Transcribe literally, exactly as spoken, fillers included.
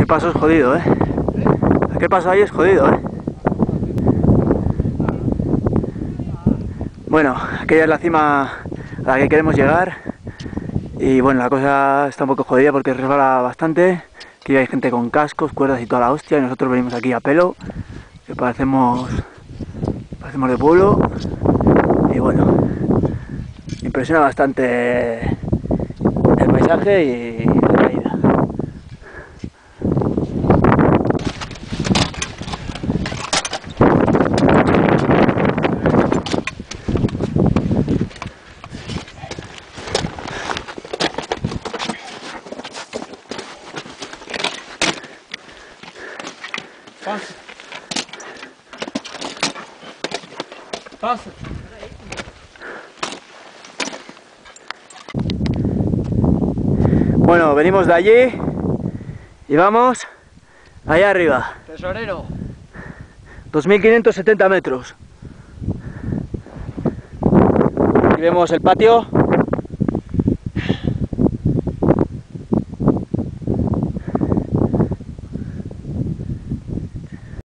paso es jodido, ¿eh? Aquel paso ahí es jodido, ¿eh? Bueno, aquella es la cima a la que queremos llegar. Y bueno, la cosa está un poco jodida porque resbala bastante. Aquí hay gente con cascos, cuerdas y toda la hostia. Y nosotros venimos aquí a pelo, que parecemos, parecemos de pueblo. Y bueno, impresiona bastante el paisaje y la caída. Pasa. Pasa. Bueno, venimos de allí y vamos allá arriba. Tesorero. dos mil quinientos setenta metros. Aquí vemos el patio.